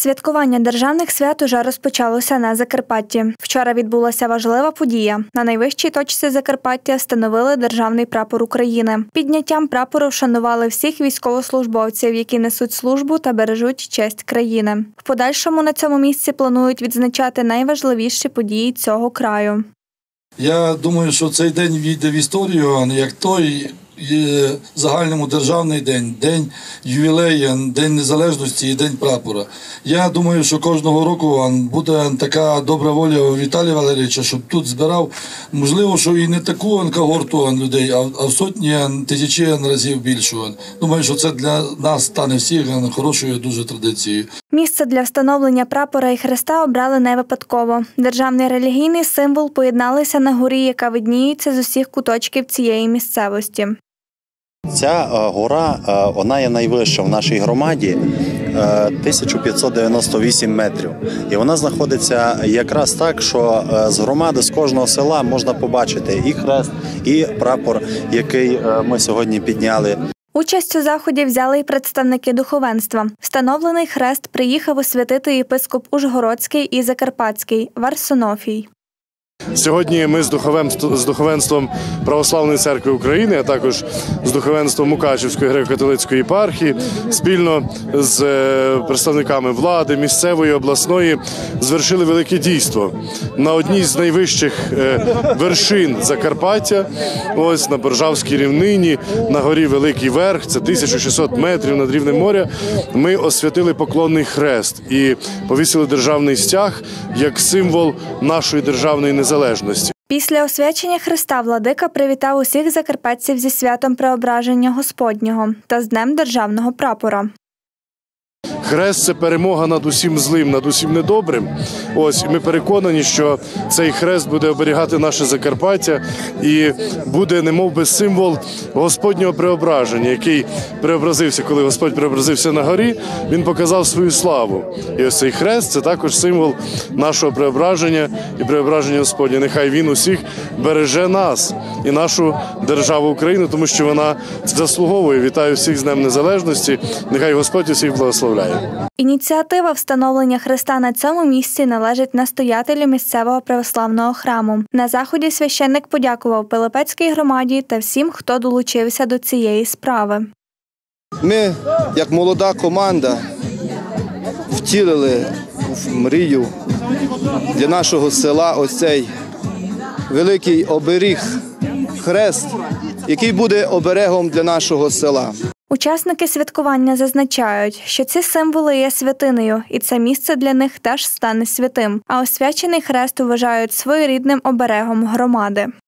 Святкування державних свят уже розпочалося на Закарпатті. Вчора відбулася важлива подія. На найвищій точці Закарпаття встановили державний прапор України. Підняттям прапору вшанували всіх військовослужбовців, які несуть службу та бережуть честь країни. В подальшому на цьому місці планують відзначати найважливіші події цього краю. Я думаю, що цей день війде в історію, як той загальному державний день, день ювілею, День Незалежності і День прапора. Я думаю, що кожного року буде така добра воля у Віталія Валерійовича, щоб тут збирав, можливо, що і не таку когорту людей, а в сотні, тисячі разів більшу. Думаю, що це для нас стане всіх хорошою дуже традицією. Місце для встановлення прапора і хреста обрали не випадково. Державний релігійний символ поєдналися на горі, яка видніється з усіх куточків цієї місцевості. Ця гора, вона є найвища в нашій громаді, 1598 метрів. І вона знаходиться якраз так, що з громади, з кожного села можна побачити і хрест, і прапор, який ми сьогодні підняли. Участь у заході взяли й представники духовенства. Встановлений хрест приїхав освятити єпископ Ужгородський і Закарпатський Варсонофій. Сьогодні ми з духовенством Православної церкви України, а також з духовенством Мукачівської греко-католицької єпархії, спільно з представниками влади, місцевої, обласної, звершили велике дійство. На одній з найвищих вершин Закарпаття, ось на Боржавській рівнині, на горі Великий Верх, це 1600 метрів над рівнем моря, ми освятили поклонний хрест і повісили державний стяг як символ нашої державної незалежності. Після освячення хреста владика привітав усіх закарпатців зі святом Преображення Господнього та з Днем державного прапора. Хрест – це перемога над усім злим, над усім недобрим. Ось, і ми переконані, що цей хрест буде оберігати наше Закарпаття і буде немов би символ Господнього преображення, який преобразився, коли Господь преобразився на горі, він показав свою славу. І ось цей хрест – це також символ нашого преображення і преображення Господня. Нехай він усіх береже нас і нашу державу Україну, тому що вона заслуговує. Вітаю всіх з Днем Незалежності. Нехай Господь усіх благословляє. Ініціатива встановлення хреста на цьому місці належить настоятелю місцевого православного храму. На заході священник подякував Пилипецькій громаді та всім, хто долучився до цієї справи. Ми, як молода команда, втілили в мрію для нашого села ось цей великий оберіг, хрест, який буде оберегом для нашого села. Учасники святкування зазначають, що ці символи є святинею, і це місце для них теж стане святим, а освячений хрест вважають своєрідним оберегом громади.